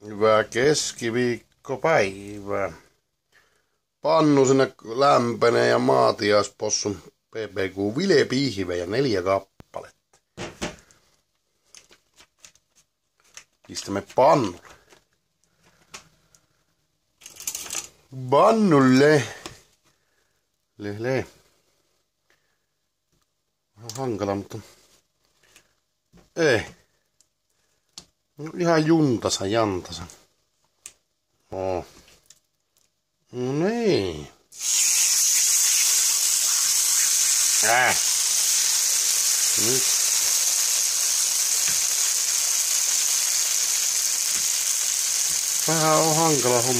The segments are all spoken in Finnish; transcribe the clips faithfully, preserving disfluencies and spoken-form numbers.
Hyvää keskiviikkopäivää. Pannu sinne lämpenee ja maatiaispossun P P Q vilepihvejä neljä kappaletta. Pistämme pannulle. Pannulle. Lehle. Vähän hankala, mutta ei. No, ihan juntasa jantasa. Oh. No niin. Äh. Nyt. Vähän on hankala homma.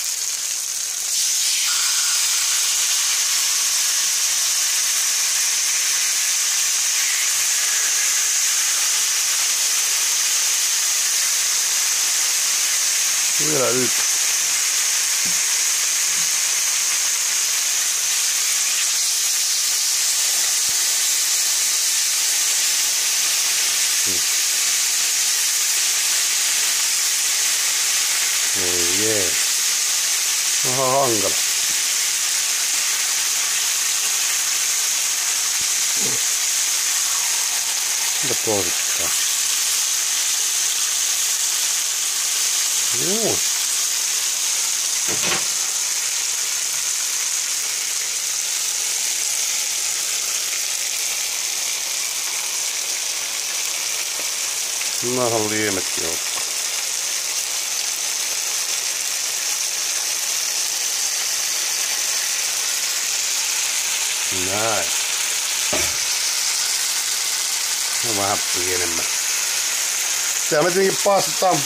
Vielä yksi. Hmm. Ei jee. Vähän hankala. Mitä poisittaa? Joo. Nahan liemetkin on. Näin. No vähän pienemmän. Tää me tietenkin paistetaan.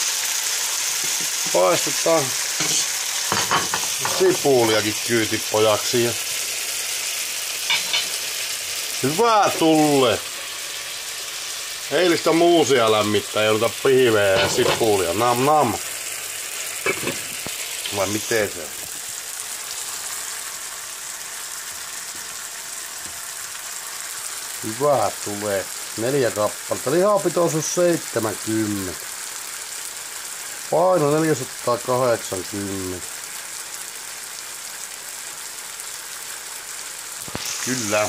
Paistetaan sipuliakin kyytipojaksi ja hyvää tulee. Eilistä muusia lämmittää, jouduta pihveä ja sipulia. Nam nam. Vai miten se on? Hyvää tulee. Neljä kappaletta. Lihapitoisuus seitsemänkymmentä. Paino neljäsataakahdeksankymmentä. Kyllä.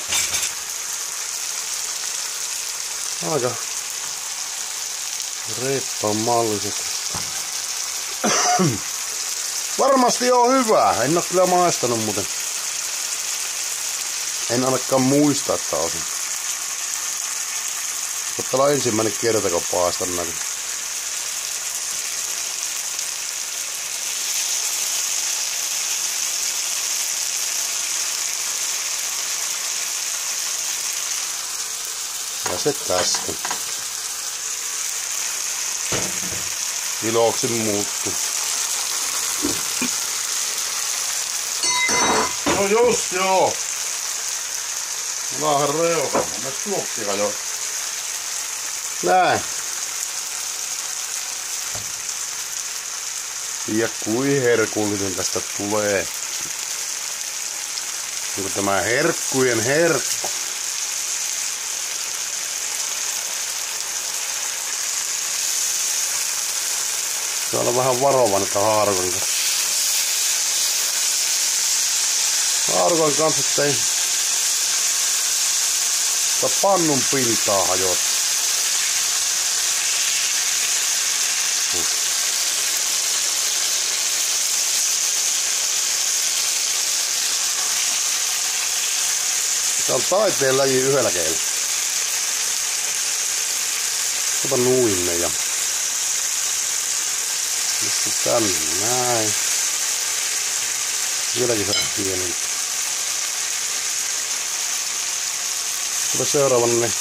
Aika reippan malliset. Varmasti on hyvää. En oo kyllä maistanut muuten. En ainakaan muista, että olisin. Mutta täällä on ensimmäinen kerta, kun paistan näin. Ja se tästä. Iloksi muuttuu. No just joo. Vähän reuhama. Mä tuokkia jo. Näin. Ja kui herkullinen tästä tulee. Onko tämä herkkujen herkku? Saa olla vähän varovainen tämän haarukan kanssa. Haarukan kanssa, ettei sitä pannun pintaa hajota. Tää on taiteen laji yhdellä keinolla. Ota nuinne ja nyt tänne näin. Vieläkin saa pienen. Ota seuraavan ne.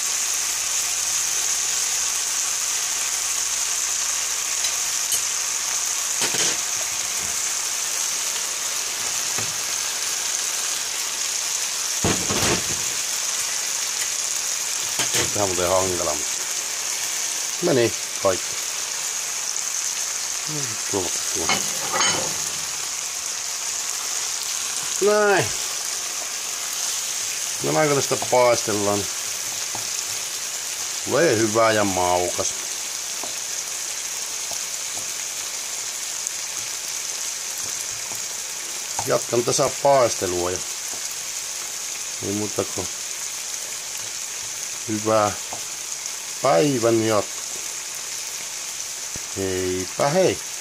Tää on muuten hankala. Meni kaikki. Tuolla, tuolla. Näin. No näin kun sitä paistellaan. Tulee hyvää ja maukas. jatkan tässä paistelua ja ei muuta kuin hyvää päivän jatkoa. Heipä hei!